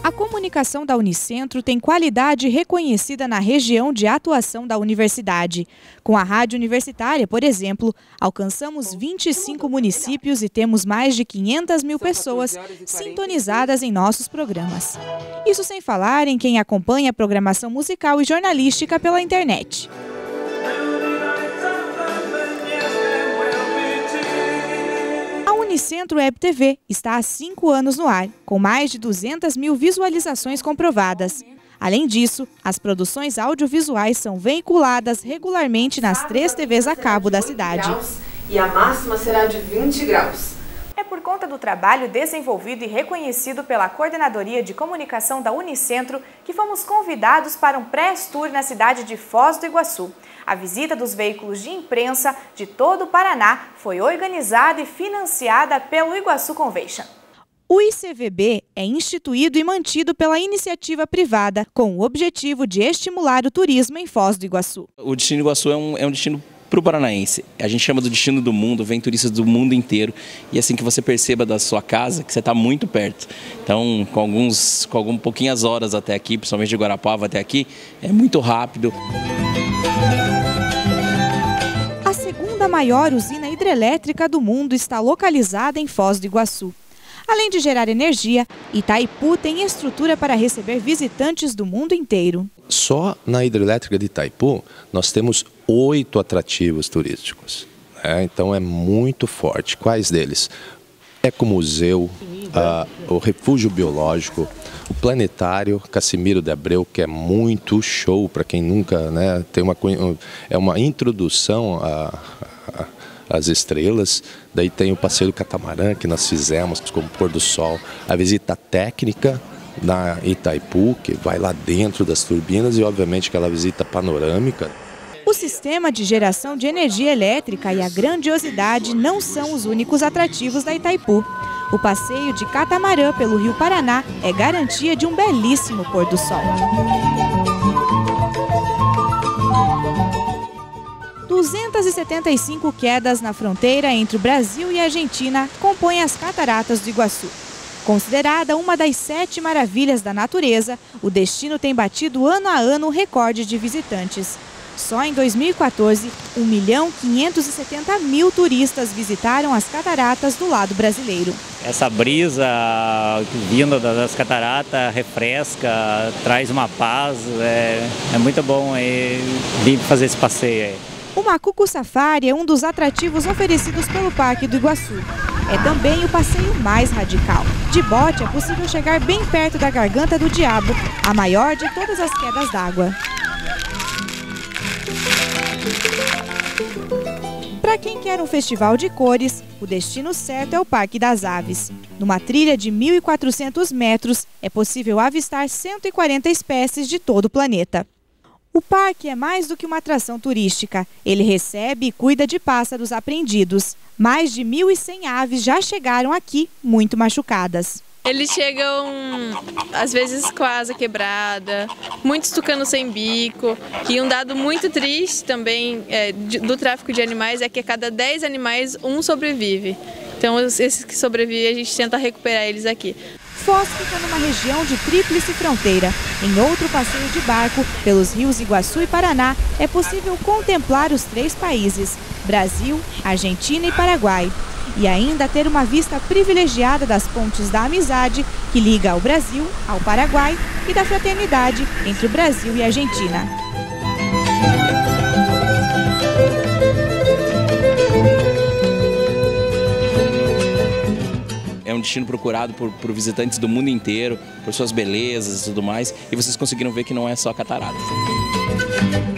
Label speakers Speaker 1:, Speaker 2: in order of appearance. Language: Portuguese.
Speaker 1: A comunicação da Unicentro tem qualidade reconhecida na região de atuação da universidade. Com a rádio universitária, por exemplo, alcançamos 25 municípios e temos mais de 500 mil pessoas sintonizadas em nossos programas. Isso sem falar em quem acompanha a programação musical e jornalística pela internet. A Unicentro Web TV está há 5 anos no ar, com mais de 200 mil visualizações comprovadas. Além disso, as produções audiovisuais são veiculadas regularmente nas 3 TVs a cabo da cidade.
Speaker 2: E a máxima será de 20 graus.
Speaker 1: É por conta do trabalho desenvolvido e reconhecido pela Coordenadoria de Comunicação da Unicentro que fomos convidados para um press tour na cidade de Foz do Iguaçu. A visita dos veículos de imprensa de todo o Paraná foi organizada e financiada pelo Iguaçu Convention. O ICVB é instituído e mantido pela iniciativa privada, com o objetivo de estimular o turismo em Foz do Iguaçu.
Speaker 3: O Destino Iguaçu é um destino para o paranaense. A gente chama do destino do mundo, vem turistas do mundo inteiro. E assim que você perceba da sua casa, que você está muito perto. Então, com pouquinhas horas até aqui, principalmente de Guarapava até aqui, é muito rápido.
Speaker 1: A segunda maior usina hidrelétrica do mundo está localizada em Foz do Iguaçu. Além de gerar energia, Itaipu tem estrutura para receber visitantes do mundo inteiro.
Speaker 4: Só na hidrelétrica de Itaipu nós temos 8 atrativos turísticos. Então é muito forte. Quais deles? Ecomuseu, o Refúgio Biológico, o Planetário Cassimiro de Abreu, que é muito show para quem nunca, tem uma introdução às estrelas. Daí tem o passeio do catamarã que nós fizemos com o pôr do sol, a visita técnica na Itaipu, que vai lá dentro das turbinas, e obviamente aquela visita panorâmica.
Speaker 1: O sistema de geração de energia elétrica e a grandiosidade não são os únicos atrativos da Itaipu. O passeio de catamarã pelo Rio Paraná é garantia de um belíssimo pôr do sol. 275 quedas na fronteira entre o Brasil e a Argentina compõem as Cataratas do Iguaçu. Considerada uma das 7 maravilhas da natureza, o destino tem batido ano a ano o recorde de visitantes. Só em 2014, 1.570.000 turistas visitaram as cataratas do lado brasileiro.
Speaker 5: Essa brisa vinda das cataratas refresca, traz uma paz, é muito bom vir fazer esse passeio aí.
Speaker 1: O Macuco Safari é um dos atrativos oferecidos pelo Parque do Iguaçu. É também o passeio mais radical. De bote é possível chegar bem perto da Garganta do Diabo, a maior de todas as quedas d'água. Para quem quer um festival de cores, o destino certo é o Parque das Aves. Numa trilha de 1.400 metros, é possível avistar 140 espécies de todo o planeta. O parque é mais do que uma atração turística. Ele recebe e cuida de pássaros apreendidos. Mais de 1.100 aves já chegaram aqui, muito machucadas.
Speaker 6: Eles chegam, às vezes, com a asa quebrada, muitos tucanos sem bico. E um dado muito triste também do tráfico de animais é que a cada 10 animais, um sobrevive. Então, esses que sobrevivem, a gente tenta recuperar eles aqui.
Speaker 1: Foz fica numa região de tríplice fronteira. Em outro passeio de barco, pelos rios Iguaçu e Paraná, é possível contemplar os 3 países, Brasil, Argentina e Paraguai. E ainda ter uma vista privilegiada das pontes da amizade, que liga o Brasil ao Paraguai, e da fraternidade entre o Brasil e a Argentina.
Speaker 3: É um destino procurado por visitantes do mundo inteiro, por suas belezas e tudo mais, e vocês conseguiram ver que não é só cataratas.